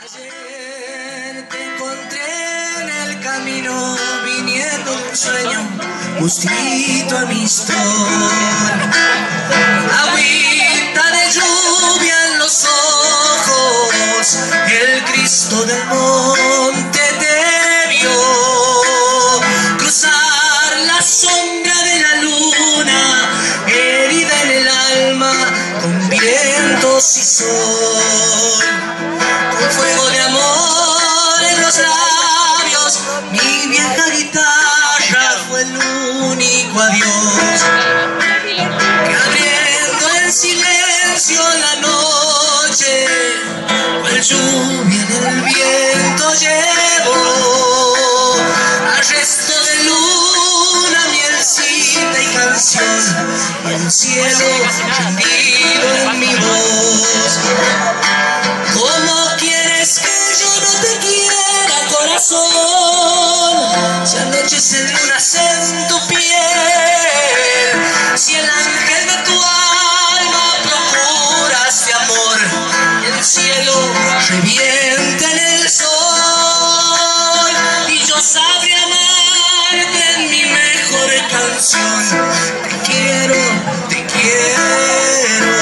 Ayer te encontré en el camino, viniendo de un sueño, justito a mi sol. Agüita de lluvia en los ojos, el Cristo del monte te vio cruzar la sombra de la luna, herida en el alma con vientos y sol. Con fuego de amor en los labios, mi vieja guitarra fue el único adiós, que abriendo en silencio la noche, cual lluvia del viento llevó al resto de luna, mielcita y canción, y el cielo rendido en mi voz. ¿Cómo quieres que yo no te quiera, corazón? Si anochece lunas en tu piel, si el ángel de tu alma procura este amor, y el cielo revienta en el sol, y yo sabré amarte en mi mejor canción. Te quiero, te quiero.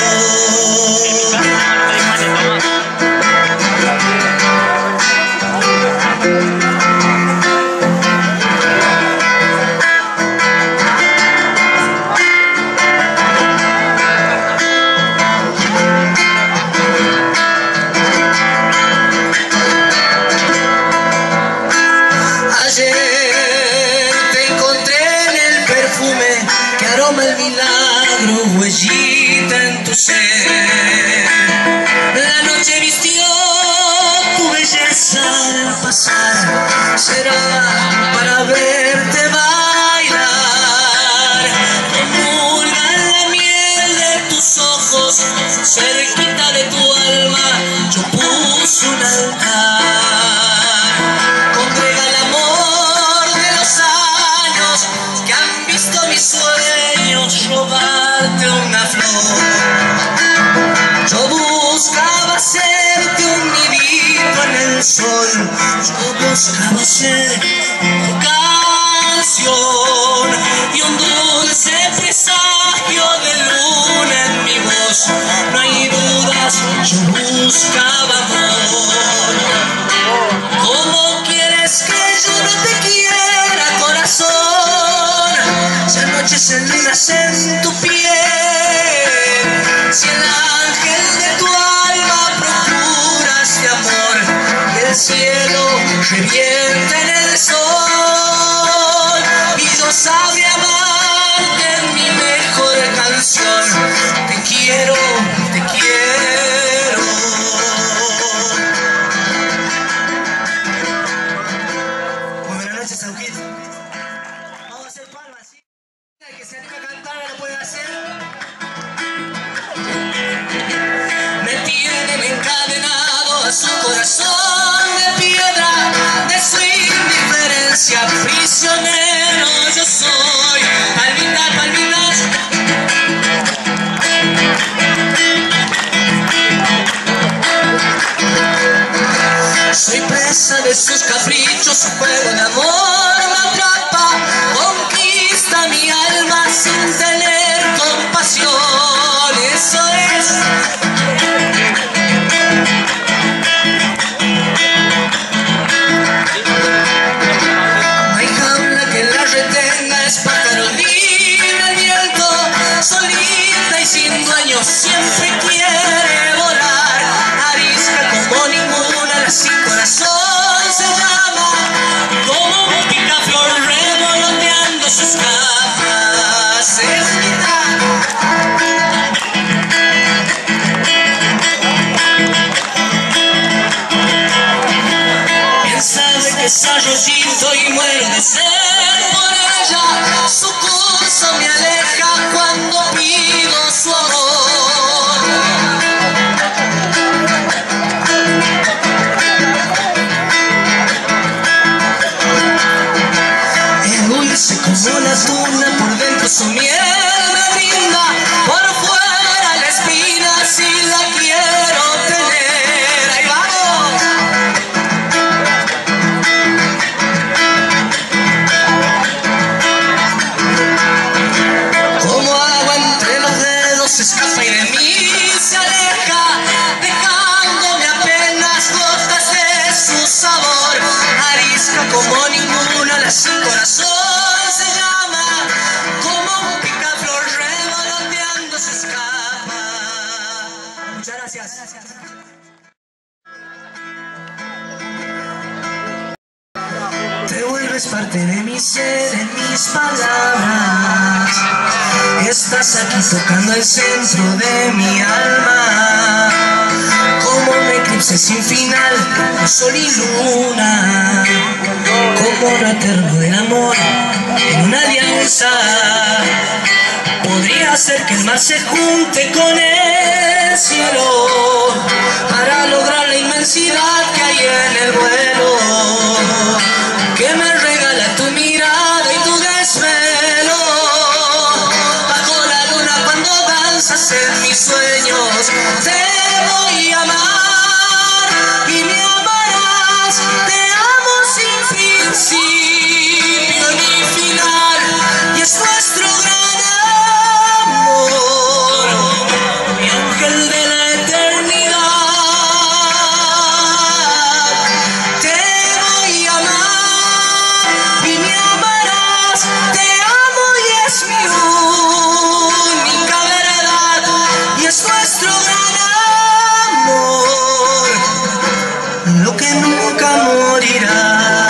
El milagro, huellita en tu ser. La noche vistió tu belleza al pasar, será para verte bailar. Comulga la miel de tus ojos, cerquita de tu alma yo puse un altar. Congrega el amor de los años que han visto mis sueños robarte una flor. Yo buscaba hacerte un nidito en el sol, yo buscaba ser tu canción y un dulce presagio de luna en mi voz. No hay dudas, yo buscaba amor. ¿Cómo quieres que yo no te quiera, corazón? Si anochecen lunas en tu piel, si el ángel de tu alma procura este amor, y el cielo revienta en el sol, y yo sabré amarte en mi mejor canción. Te quiero, te quiero. Muy buenas noches, Sauquito. Vamos a hacer palmas, ¿sí? El que se anime a cantar lo puede hacer. Me tienen encadenado a su corazón de piedra, de su indiferencia, prisionero yo soy. Palmitas, palmitas. Soy presa de sus caprichos, su juego de amor me atrapa, conquista mi alma sin tener compasión. Eso es. No hay jaula que la retenga, es pájaro libre el viento, solita y sin dueño, siempre quiere volar. Arisca como ninguna, la sin corazón se llama, como un picaflor revoloteando sus capas. Es bien sabe que es arroyito y muero de sed por ella, su curso me aleja cuando pido su amor. Es dulce como la tuna, por dentro su miel me brinda, por fuera la espina si la quiero tener. Ahí vamos. eres parte de mi ser, en mis palabras. Estás aquí tocando el centro de mi alma, como un eclipse sin final, sol y luna, como lo eterno del amor en una alianza. Podría ser que el mar se junte con el cielo para lograr la inmensidad que hay en el vuelo, que me regala tu mirada y tu desvelo. Bajo la luna cuando danzas en mis sueños, te voy a amar y me amarás. Te amo sin principio ni final, y es nuestro gran amor, mi ángel de la eternidad. Te voy a amar y me amarás. Te amo y es mi única verdad, y es nuestro gran amor, lo que nunca morirá.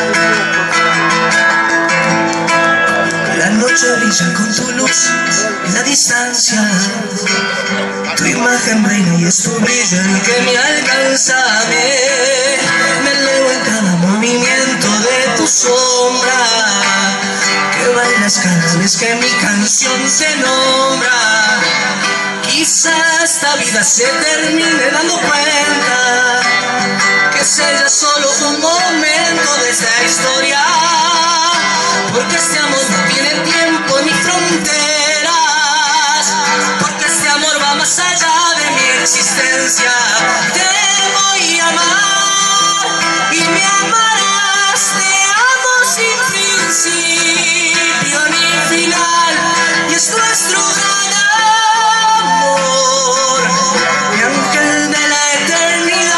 La noche brilla con tu luz en la distancia, tu imagen reina y es tu brillo el que me alcanza. Me elevo en cada movimiento de tu sombra, que bailas cada vez que mi canción se nombra. Quizá esta vida se termine dando cuenta que sea solo un momento de esta historia, porque este amor no tiene tiempo ni fronteras, porque este amor va más allá de mi existencia. Te voy a amar y me amarás. Te amo sin principio ni final, y es nuestro gran amor, mi ángel de la eternidad.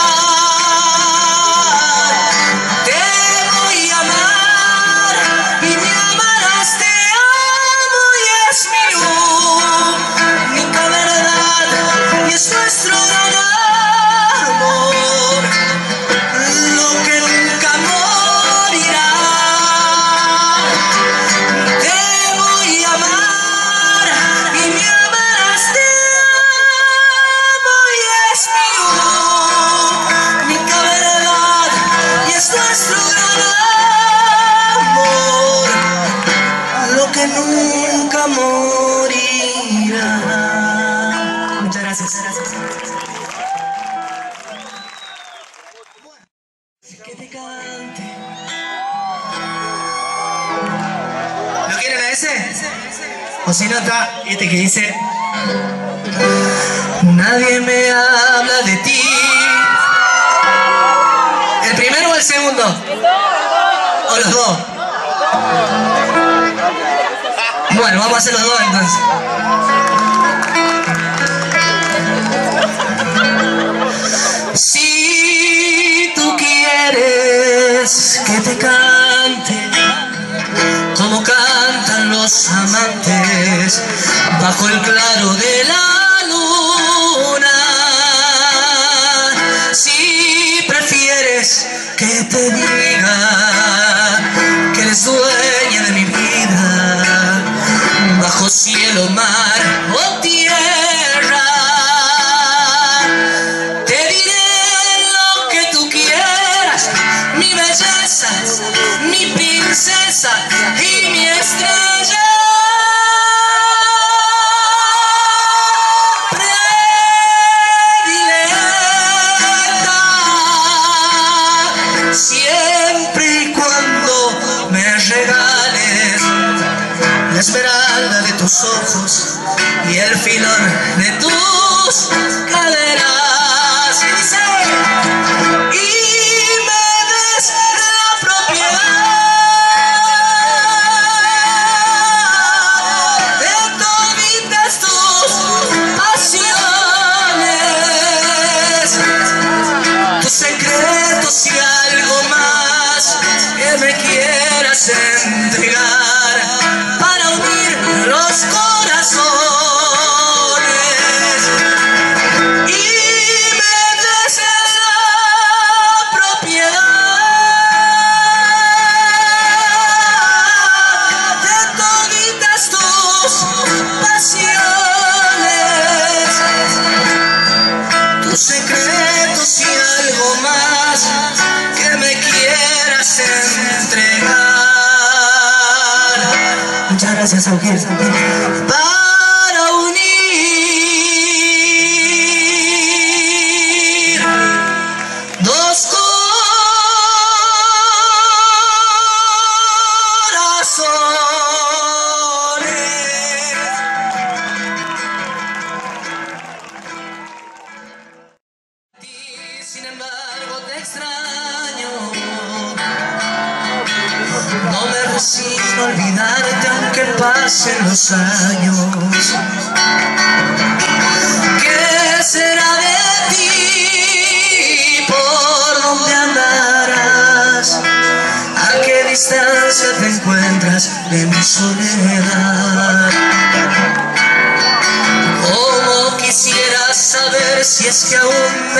Te voy a amar y me amarás. Te amo y es mi única verdad, y es nuestro gran amor, lo que nunca morirá. Te voy a amar y me amarás. Te amo y es mi única verdad, y es nuestro gran amor, lo que nunca morirá. Muchas gracias. Que te cante. ¿Lo quieren a ese? O si no está este que dice: nadie me habla de ti. ¿El primero o el segundo? ¿O los dos? Bueno, vamos a hacer los dos entonces. Si tú quieres que te cante como cantan los amantes bajo el claro de la luna, si prefieres que te diga que eres dueña de mi vida, bajo cielo, mar o tierra, te diré lo que tú quieras, mi belleza, mi princesa y mi estrella. Siempre y cuando me regales la esmeralda de tus ojos y el filón de tus caderas, y me des la propiedad de toditas tus pasiones, tus secretos y algo más que me quieras entregar para unir los corazones. Y quieres entregar. Muchas gracias, Sauquil. Para unir dos sin embargo te extraño, no me resigno a olvidarte aunque pasen los años. ¿Qué será de ti? ¿Por dónde andarás? ¿A qué distancia te encuentras de mi soledad? Como quisiera saber si es que aún me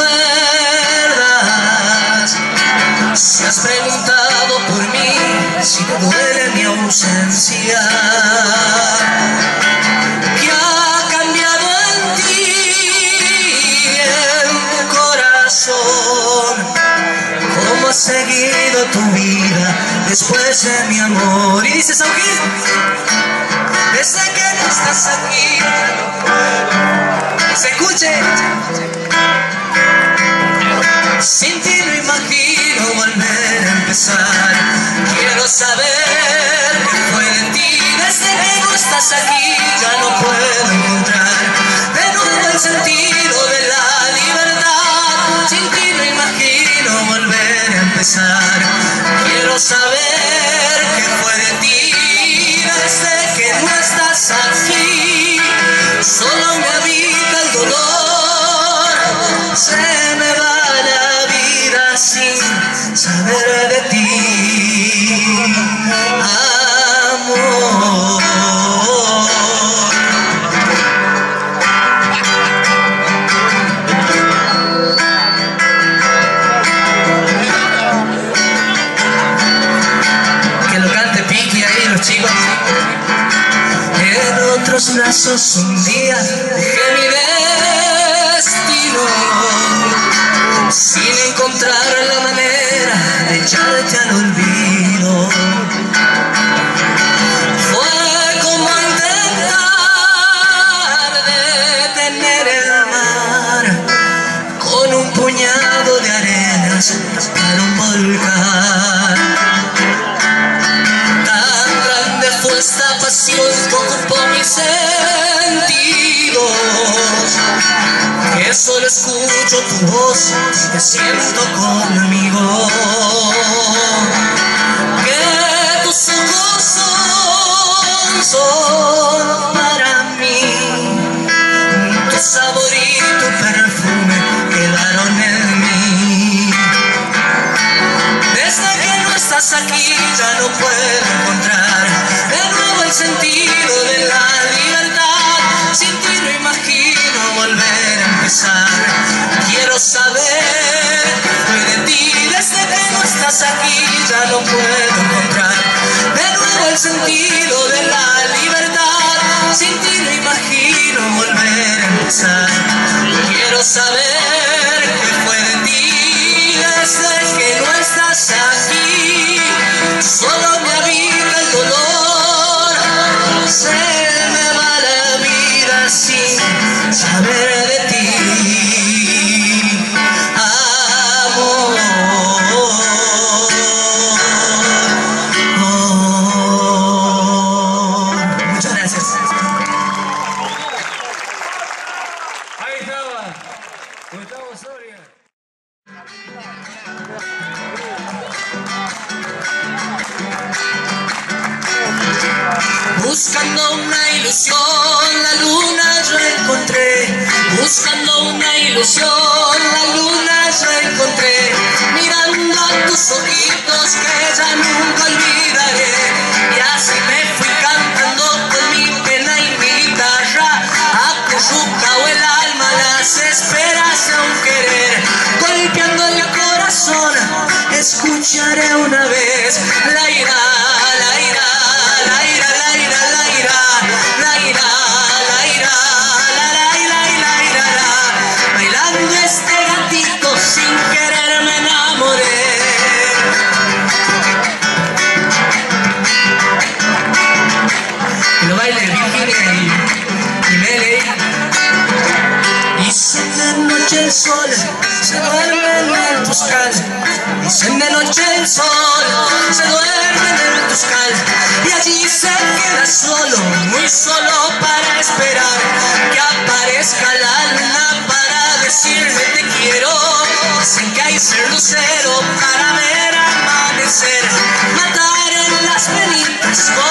recuerdas, si has preguntado por mí, si te duele mi ausencia. ¿Qué ha cambiado en ti, en tu corazón? ¿Cómo has seguido tu vida después de mi amor? Y dices, Sauquil, desde que no estás aquí, se escuche. Sin ti no imagino volver a empezar. Quiero saber qué fue de ti. Desde que no estás aquí ya no puedo encontrar de nuevo el sentido de la libertad. Sin ti no imagino volver a empezar. Quiero saber qué fue de ti. Desde que no estás aquí solo me habita el dolor. Se me va la vida sin saber de ti, amor. Que lo cante Piqui ahí los chicos. En otros brazos un día dejé mi destino, sin encontrar la manera de echarte al olvido. Fue como intentar detener el mar con un puñado de arenas para un volcán. Tan grande fue esta pasión que ocupó mis sentidos, que solo escucho tu voz y te siento conmigo. Que tus ojos son para mí, tu sabor y tu perfume quedaron en mí. Desde que no estás aquí ya no puedo encontrar de nuevo el sentido de la libertad. Sin ti no imagino volver a empezar. Quiero saber qué fue de ti. Desde que no estás aquí ya no puedo encontrar de nuevo el sentido de la libertad. Sin ti no imagino volver a empezar. Quiero saber qué fue de ti. Desde que no estás aquí solo me habita el dolor. Se me va la vida sin saber de ti, amor. Muchas gracias. Ahí estaba Gustavo Soria. Buscando una ilusión, la luna yo encontré. Buscando una ilusión, la luna yo encontré. Mirando a tus ojitos que ya nunca olvidaré. Y así me fui cantando con mi pena y mi guitarra. Acurrucao el alma, las esperas de un querer. Golpeando el corazón, escucharé una vez la ira, la ira. Bailando este gatito sin querer me enamoré. el sol, se duerme en el Tuscal. Dicen de noche el sol, se duerme en el Tuscal. Y allí se queda solo, muy solo para esperar que aparezca la luna para decirme te quiero. Dicen que hay ser lucero para ver amanecer, matar en las penitas.